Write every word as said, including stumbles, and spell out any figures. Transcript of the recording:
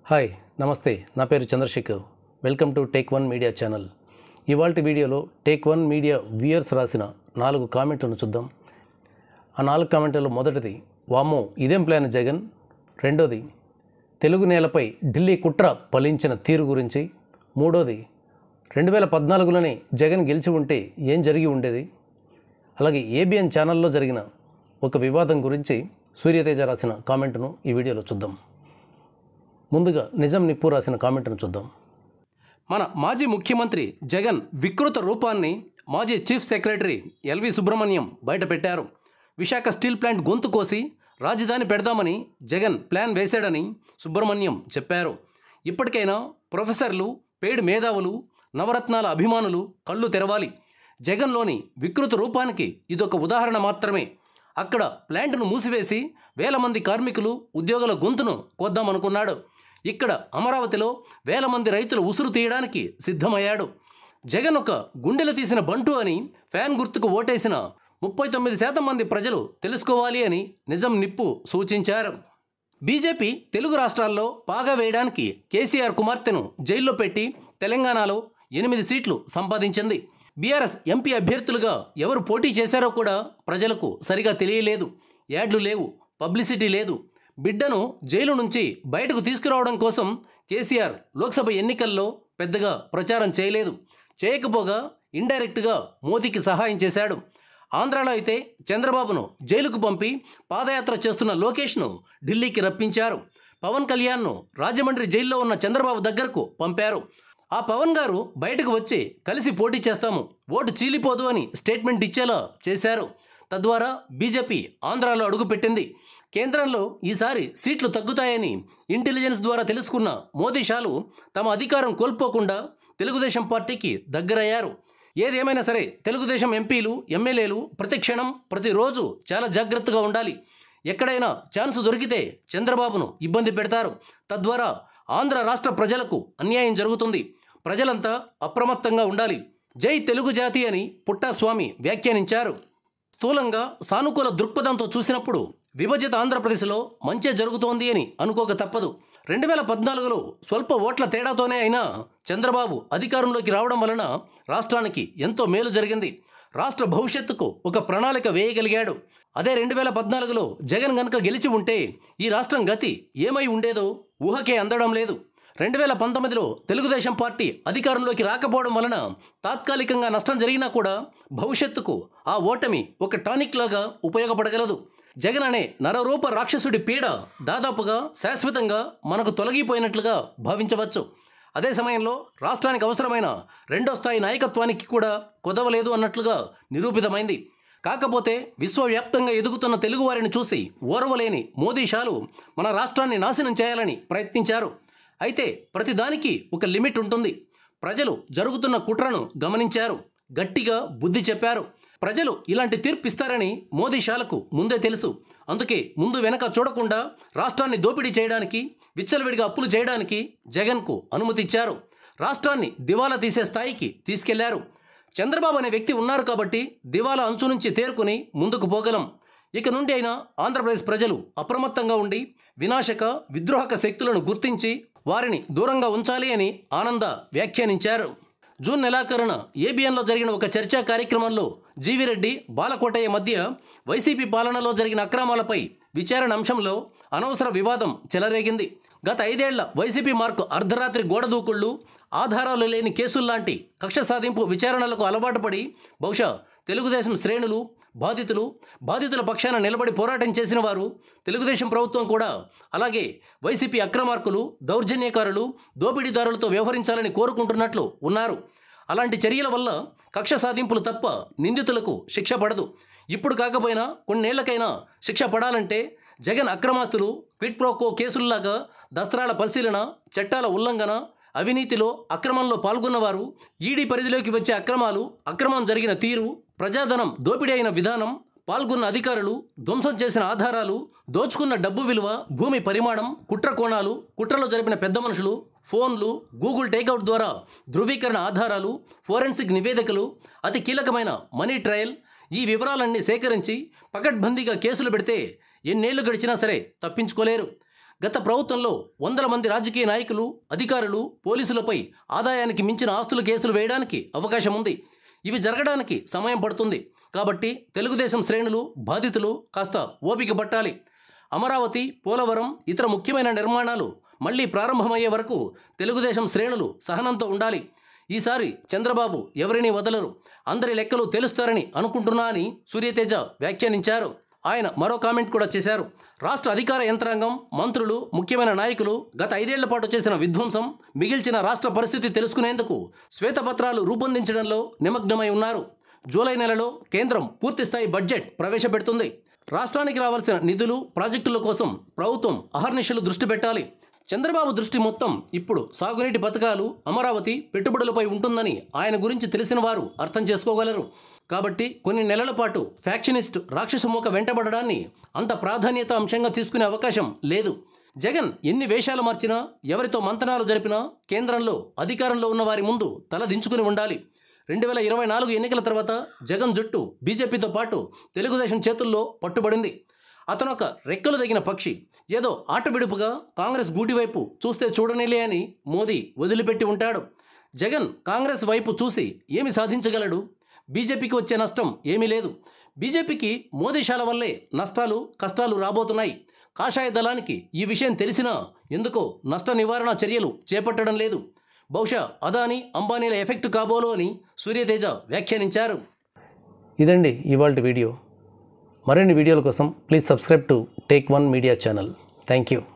Hi నమస్తే నా పేరు Chandrashekhar welcome to take one media channel. ఇవాల్టి వీడియోలో టేక్ వన్ మీడియా వ్యూయర్స్ రాసిన నాలుగు కామెంట్లను చూద్దాం. ఆ నాలుగు కామెంట్లలో మొదటిది వామ్మో ఇదేం ప్లాన్ జగన్, రెండోది తెలుగు నేలపై ఢిల్లీ కుట్ర ఫలించిన తీరు గురించి, మూడోది రెండు వేల పద్నాలుగులోనే జగన్ గెలిచి ఉంటే ఏం జరిగి ఉండేది, అలాగే ఏబిఎన్ ఛానల్లో జరిగిన ఒక వివాదం గురించి సూర్యతేజ రాసిన కామెంట్ను ఈ వీడియోలో చూద్దాం. ముందుగా నిజం నిప్పు రాసిన కామెంట్ను చూద్దాం. మన మాజీ ముఖ్యమంత్రి జగన్ వికృత రూపాన్ని మాజీ చీఫ్ సెక్రటరీ ఎల్వి సుబ్రహ్మణ్యం బయటపెట్టారు. విశాఖ స్టీల్ ప్లాంట్ గొంతు కోసి రాజధాని పెడదామని జగన్ ప్లాన్ వేశాడని సుబ్రహ్మణ్యం చెప్పారు. ఇప్పటికైనా ప్రొఫెసర్లు, పేడ్ మేధావులు, నవరత్నాల అభిమానులు కళ్ళు తెరవాలి. జగన్లోని వికృత రూపానికి ఇదొక ఉదాహరణ మాత్రమే. అక్కడ ప్లాంట్ను మూసివేసి వేల మంది కార్మికులు, ఉద్యోగుల గొంతును కోద్దామనుకున్నాడు. ఇక్కడ అమరావతిలో వేల మంది రైతులు ఉసురు తీయడానికి సిద్ధమయ్యాడు. జగన్ ఒక గుండెలు తీసిన బంటు అని ఫ్యాన్ గుర్తుకు ఓటేసిన ముప్పై తొమ్మిది శాతం మంది ప్రజలు తెలుసుకోవాలి అని నిజం నిప్పు సూచించారు. బీజేపీ తెలుగు రాష్ట్రాల్లో పాగా వేయడానికి కేసీఆర్ కుమార్తెను జైల్లో పెట్టి తెలంగాణలో ఎనిమిది సీట్లు సంపాదించింది. బీఆర్ఎస్ ఎంపీ అభ్యర్థులుగా ఎవరు పోటీ చేశారో కూడా ప్రజలకు సరిగా తెలియలేదు. యాడ్లు లేవు, పబ్లిసిటీ లేదు. బిడ్డను జైలు నుంచి బయటకు తీసుకురావడం కోసం కేసీఆర్ లోక్సభ ఎన్నికల్లో పెద్దగా ప్రచారం చేయలేదు. చేయకపోగా ఇండైరెక్ట్గా మోదీకి సహాయం చేశాడు. ఆంధ్రాలో అయితే చంద్రబాబును జైలుకు పంపి పాదయాత్ర చేస్తున్న లోకేష్ను ఢిల్లీకి రప్పించారు. పవన్ కళ్యాణ్ను రాజమండ్రి జైల్లో ఉన్న చంద్రబాబు దగ్గరకు పంపారు. ఆ పవన్ గారు బయటకు వచ్చి కలిసి పోటీ చేస్తాము, ఓటు చీలిపోదు అని స్టేట్మెంట్ ఇచ్చేలా చేశారు. తద్వారా బీజేపీ ఆంధ్రాలో అడుగుపెట్టింది. కేంద్రంలో ఈసారి సీట్లు తగ్గుతాయని ఇంటెలిజెన్స్ ద్వారా తెలుసుకున్న మోదీ షాలు తమ అధికారం కోల్పోకుండా తెలుగుదేశం పార్టీకి దగ్గరయ్యారు. ఏదేమైనా సరే తెలుగుదేశం ఎంపీలు, ఎమ్మెల్యేలు ప్రతి క్షణం, ప్రతిరోజు చాలా జాగ్రత్తగా ఉండాలి. ఎక్కడైనా ఛాన్స్ దొరికితే చంద్రబాబును ఇబ్బంది పెడతారు. తద్వారా ఆంధ్ర రాష్ట్ర ప్రజలకు అన్యాయం జరుగుతుంది. ప్రజలంతా అప్రమత్తంగా ఉండాలి. జై తెలుగు జాతి అని పుట్టాస్వామి వ్యాఖ్యానించారు. స్థూలంగా సానుకూల దృక్పథంతో చూసినప్పుడు విభజిత ఆంధ్రప్రదేశ్లో మంచే జరుగుతోంది అని అనుకోక తప్పదు. రెండు వేల పద్నాలుగులో స్వల్ప ఓట్ల తేడాతోనే అయినా చంద్రబాబు అధికారంలోకి రావడం వలన రాష్ట్రానికి ఎంతో మేలు జరిగింది. రాష్ట్ర భవిష్యత్తుకు ఒక ప్రణాళిక వేయగలిగాడు. అదే రెండు వేల పద్నాలుగులో జగన్ గనుక గెలిచి ఉంటే ఈ రాష్ట్రం గతి ఏమై ఉండేదో ఊహకే అందడం లేదు. రెండు వేల పంతొమ్మిదిలో తెలుగుదేశం పార్టీ అధికారంలోకి రాకపోవడం వలన తాత్కాలికంగా నష్టం జరిగినా కూడా భవిష్యత్తుకు ఆ ఓటమి ఒక టానిక్ లాగా ఉపయోగపడగలదు. జగన్ అనే నరరూప రాక్షసుడి పీడ దాదాపుగా శాశ్వతంగా మనకు తొలగిపోయినట్లుగా భావించవచ్చు. అదే సమయంలో రాష్ట్రానికి అవసరమైన రెండో స్థాయి నాయకత్వానికి కూడా కొదవలేదు అన్నట్లుగా నిరూపితమైంది. కాకపోతే విశ్వవ్యాప్తంగా ఎదుగుతున్న తెలుగువారిని చూసి ఓర్వలేని మోదీ షాలు మన రాష్ట్రాన్ని నాశనం చేయాలని ప్రయత్నించారు. అయితే ప్రతిదానికి ఒక లిమిట్ ఉంటుంది. ప్రజలు జరుగుతున్న కుట్రను గమనించారు, గట్టిగా బుద్ధి చెప్పారు. ప్రజలు ఇలాంటి తీర్పు ఇస్తారని మోదీ షాలకు ముందే తెలుసు. అందుకే ముందు వెనక చూడకుండా రాష్ట్రాన్ని దోపిడీ చేయడానికి, విచ్చలవిడిగా అప్పులు చేయడానికి జగన్కు అనుమతి ఇచ్చారు. రాష్ట్రాన్ని దివాలా తీసే స్థాయికి తీసుకెళ్లారు. చంద్రబాబు అనే వ్యక్తి ఉన్నారు కాబట్టి దివాలా అంచు నుంచి తేరుకుని ముందుకు పోగలం. ఇక నుండి అయినా ఆంధ్రప్రదేశ్ ప్రజలు అప్రమత్తంగా ఉండి వినాశక, విద్రోహక శక్తులను గుర్తించి వారిని దూరంగా ఉంచాలి అని ఆనంద వ్యాఖ్యానించారు. జూన్ నెలాఖరున ఏబిఎన్లో జరిగిన ఒక చర్చా కార్యక్రమంలో జీవిరెడ్డి, బాలకోటయ్య మధ్య వైసీపీ పాలనలో జరిగిన అక్రమాలపై విచారణ అంశంలో అనవసర వివాదం చెలరేగింది. గత ఐదేళ్ల వైసీపీ మార్కు అర్ధరాత్రి గోడదూకుళ్ళు, ఆధారాలు లేని కేసుల్లాంటి కక్ష సాధింపు విచారణలకు అలవాటు పడి బహుశా తెలుగుదేశం శ్రేణులు, బాధితులు, బాధితుల పక్షాన నిలబడి పోరాటం చేసిన వారు, తెలుగుదేశం ప్రభుత్వం కూడా అలాగే వైసీపీ అక్రమార్కులు, దౌర్జన్యకారులు, దోపిడీదారులతో వ్యవహరించాలని కోరుకుంటున్నట్లు ఉన్నారు. అలాంటి చర్యల వల్ల కక్ష సాధింపులు తప్ప నిందితులకు శిక్ష పడదు. ఇప్పుడు కాకపోయినా కొన్నేళ్లకైనా శిక్ష పడాలంటే జగన్ అక్రమాస్తులు, క్విడ్ ప్రోకో కేసుల్లాగా దస్త్రాల పరిశీలన, చట్టాల ఉల్లంఘన, అవినీతిలో అక్రమంలో పాల్గొన్నవారు, ఈడీ పరిధిలోకి వచ్చే అక్రమాలు, అక్రమం జరిగిన తీరు, ప్రజాధనం దోపిడీ అయిన విధానం, పాల్గొన్న అధికారులు, ధ్వంసం చేసిన ఆధారాలు, దోచుకున్న డబ్బు విలువ, భూమి పరిమాణం, కుట్ర కోణాలు, కుట్రలో జరిపిన పెద్ద మనుషులు, ఫోన్లు, గూగుల్ టేక్అవుట్ ద్వారా ధృవీకరణ ఆధారాలు, ఫోరెన్సిక్ నివేదికలు, అతి కీలకమైన మనీ ట్రయల్, ఈ వివరాలన్నీ సేకరించి పకడ్బందీగా కేసులు పెడితే ఎన్నేళ్లు గడిచినా సరే తప్పించుకోలేరు. గత ప్రభుత్వంలో వందల మంది రాజకీయ నాయకులు, అధికారులు, పోలీసులపై ఆదాయానికి మించిన ఆస్తుల కేసులు వేయడానికి అవకాశం ఉంది. ఇవి జరగడానికి సమయం పడుతుంది. కాబట్టి తెలుగుదేశం శ్రేణులు, బాధితులు కాస్త ఓపిక పట్టాలి. అమరావతి, పోలవరం, ఇతర ముఖ్యమైన నిర్మాణాలు మళ్లీ ప్రారంభమయ్యే వరకు తెలుగుదేశం శ్రేణులు సహనంతో ఉండాలి. ఈసారి చంద్రబాబు ఎవరిని వదలరు, అందరి లెక్కలు తెలుస్తారని అనుకుంటున్నా అని సూర్యతేజ వ్యాఖ్యానించారు. ఆయన మరో కామెంట్ కూడా చేశారు. రాష్ట్ర అధికార యంత్రాంగం, మంత్రులు, ముఖ్యమైన నాయకులు గత ఐదేళ్ల పాటు చేసిన విధ్వంసం, మిగిల్చిన రాష్ట్ర పరిస్థితి తెలుసుకునేందుకు శ్వేతపత్రాలు రూపొందించడంలో నిమగ్నమై ఉన్నారు. జూలై నెలలో కేంద్రం పూర్తిస్థాయి బడ్జెట్ ప్రవేశపెడుతుంది. రాష్ట్రానికి రావాల్సిన నిధులు, ప్రాజెక్టుల కోసం ప్రభుత్వం అహర్నిశలు దృష్టి పెట్టాలి. చంద్రబాబు దృష్టి మొత్తం ఇప్పుడు సాగునీటి పథకాలు, అమరావతి, పెట్టుబడులపై ఉంటుందని ఆయన గురించి తెలిసిన వారు అర్థం చేసుకోగలరు. కాబట్టి కొన్ని నెలల పాటు ఫ్యాక్షనిస్ట్ రాక్షసమూక వెంటబడడాన్ని అంత ప్రాధాన్యత అంశంగా తీసుకునే అవకాశం లేదు. జగన్ ఎన్ని వేషాలు మార్చినా, ఎవరితో మంతనాలు జరిపినా కేంద్రంలో అధికారంలో ఉన్న వారి ముందు తల దించుకుని ఉండాలి. రెండు వేల ఇరవై నాలుగు ఎన్నికల తర్వాత జగన్ జుట్టు బీజేపీతో పాటు తెలుగుదేశం చేతుల్లో పట్టుబడింది. అతను ఒక రెక్కలు తగిన పక్షి. ఏదో ఆట విడుపుగా కాంగ్రెస్ గూటి వైపు చూస్తే చూడనిలే అని మోదీ వదిలిపెట్టి ఉంటాడు. జగన్ కాంగ్రెస్ వైపు చూసి ఏమి సాధించగలడు? బీజేపీకి వచ్చే నష్టం ఏమీ లేదు. బీజేపీకి మోదీశాల వల్లే నష్టాలు, కష్టాలు రాబోతున్నాయి. కాషాయ దళానికి ఈ విషయం తెలిసినా ఎందుకో నష్ట నివారణ చర్యలు చేపట్టడం లేదు. బహుశా అదానీ, అంబానీల ఎఫెక్ట్ కాబోలు అని సూర్యతేజ వ్యాఖ్యానించారు. ఇదండి ఇవాల్టి వీడియో. మరిన్ని వీడియోల కోసం please subscribe to take one media channel. Thank you.